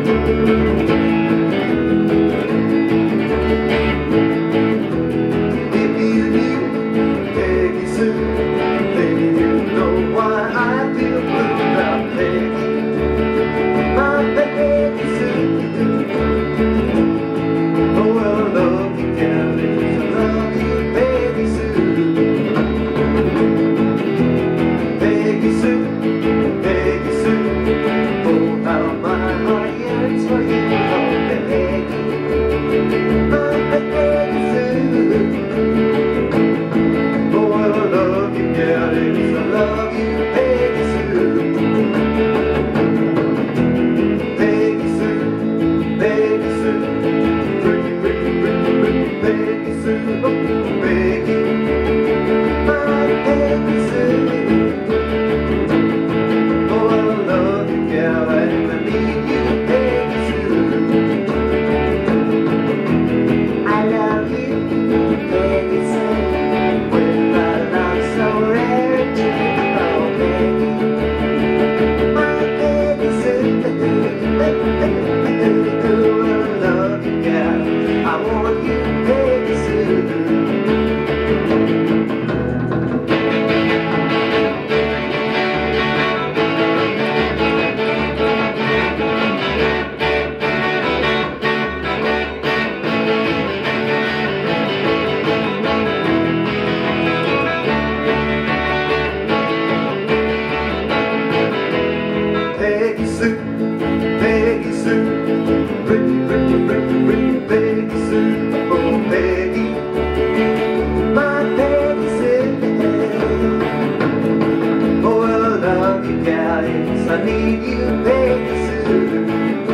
I need you, Peggy Sue.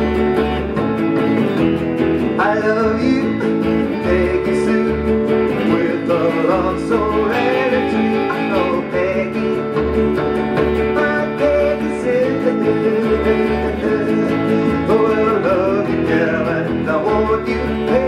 I love you, Peggy Sue, with a love so rare and true. Oh, Peggy, my Peggy Sue. Oh, I love you, gal, and I want you, Peggy.